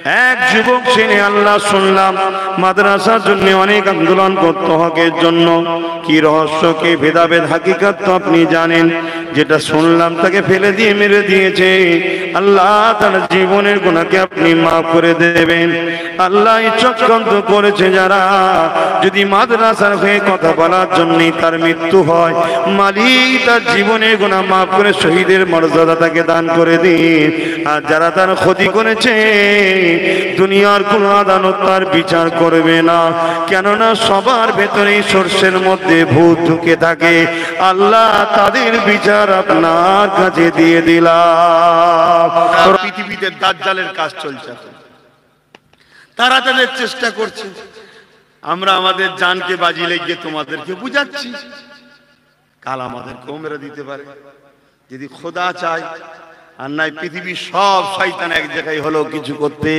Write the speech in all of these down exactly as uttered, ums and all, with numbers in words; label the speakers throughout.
Speaker 1: এক যুবক ছেলে আল্লাহ শুনলাম মাদ্রাসার জন্য অনেক আন্দোলন করতে হকের জন্য। কি রহস্য, কি ভেদাভেদ, হাকিকত তো আপনি জানেন। যেটা শুনলাম তাকে ফেলে দিয়ে মেরে দিয়েছে। আল্লাহ তার জীবনের গুনাহকে আপনি মাফ করে দেবেন। আল্লাহ চক্রান্ত করেছে যারা, যদি মাদ্রাসার হয়ে কথা বলার জন্যই তার মৃত্যু হয়, মালিক তার জীবনের গুনাহ মাফ করে শহীদের মর্যাদা তাকে দান করে দিন। আর যারা তার ক্ষতি করেছে, দুনিয়ার কোন আদালত তার বিচার করবে না, কেননা সবার ভেতরে সর্ষের মধ্যে ভূত ঢুকে থাকে। আল্লাহ তাদের বিচার আপনার কাছে দিয়ে দিলাম।
Speaker 2: পৃথিবীতে দাজ্জালের কাজ চলছে, তারা তাদের চেষ্টা করছে। আমরা আমাদের জানকে বাজি লাগিয়ে তোমাদেরকে বুঝাচ্ছি, কাল আমাদেরকেও মেরে দিতে পারে যদি খোদা চায়। আর নাই পৃথিবীর সব শয়তান এক জায়গায় হলো কিছু করতে।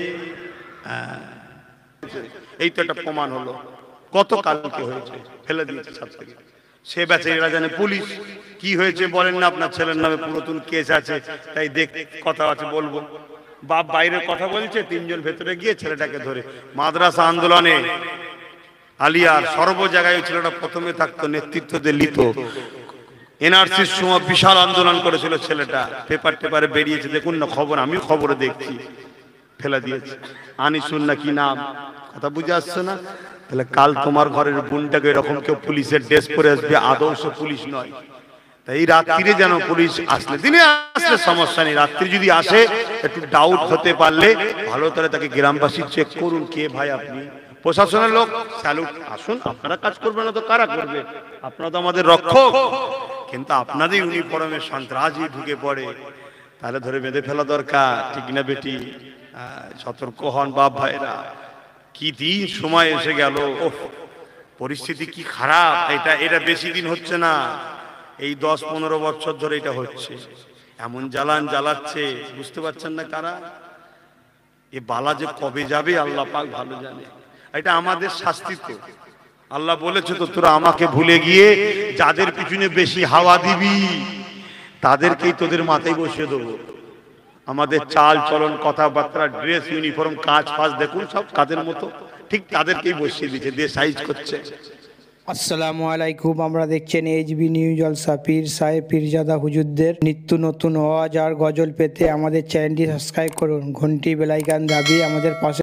Speaker 2: এই তো একটা প্রমাণ হলো, কত কালকে হয়েছে, ফেলে দিয়েছে সব থেকে। সে বেচারা জানে পুলিশ কি হয়েছে বলেন না, আপনার ছেলের নামে নতুন কেস আছে, তাই দেখ কথা আছে বলবো। বাপ বাইরে কথা বলছে, তিনজন ভেতরে গিয়ে ছেলেটাকে ধরে মাদ্রাসা আন্দোলনে আলিয়ার সর্ব জায়গায় ছেলেটা প্রথমে থাকতো, নেতৃত্ব দিয়ে লিত। এনআরসির সময় বিশাল আন্দোলন করেছিল ছেলেটা, পেপার টেপারে বেরিয়েছে, দেখুন না খবর, আমি খবরে দেখছি। ফেলে দিয়েছে। আনি শুন না কি নাম, কথা বুঝে আসছে না? তাহলে কাল তোমার ঘরের বোনটাকে এরকম কেউ পুলিশের ড্রেস পরে আসবে, আদর্শ পুলিশ নয়। তাই রাত্রিরে যেন পুলিশ আসলে, দিনে আসলে সমস্যা নেই, রাত্রি যদি আসে একটু ডাউট হতে পারলে ভালো, তাহলে তাকে গ্রামবাসী চেক করুন, কে ভাই আপনি, প্রশাসনের লোক স্যালুট, আসুন, আপনারা কাজ করবেন না তো কারা করবে? আপনারা তো আমাদের রক্ষক। কিন্তু আপনাদের ইউনিফর্মে সন্ত্রাসী ঢুকে পড়ে, তাহলে ধরে বেঁধে ফেলা দরকার, ঠিক না বেটি? সতর্ক হন বাপ ভাইরা। কি দিন সময় এসে গেল, পরিস্থিতি কি খারাপ। এটা এটা বেশি দিন হচ্ছে না, এই দশ পনেরো বছর ধরে এটা হচ্ছে। এমন জ্বালান জ্বালাচ্ছে, বুঝতে পারছেন না কারা। এ বালা যে কবে যাবে আল্লাহ পাক ভালো জানে। এটা আমাদের শাস্তি তো। আল্লাহ বলেছে তো, তোরা আমাকে ভুলে গিয়ে যাদের পিছনে বেশি হাওয়া দিবি তাদেরকেই তোদের মাথায় বসিয়ে দেবো। আমাদের চাল চলন, কথাবার্তা, ড্রেস, ইউনিফর্ম, কাজ ফাজ দেখুন সব কাদের মতো, ঠিক তাদেরকেই বসিয়ে দিচ্ছে, দিয়ে সাইজ করছে।
Speaker 3: আসসালামু আলাইকুম, আমরা দেখছেন এইচবি নিউ জলসা। পীর সাহেব পীরজাদা হুজুরদের নিত্য নতুন ওয়াজ আর গজল পেতে আমাদের চ্যানেলটি সাবস্ক্রাইব করুন, ঘন্টি বেলাইকান দাবি আমাদের পাশে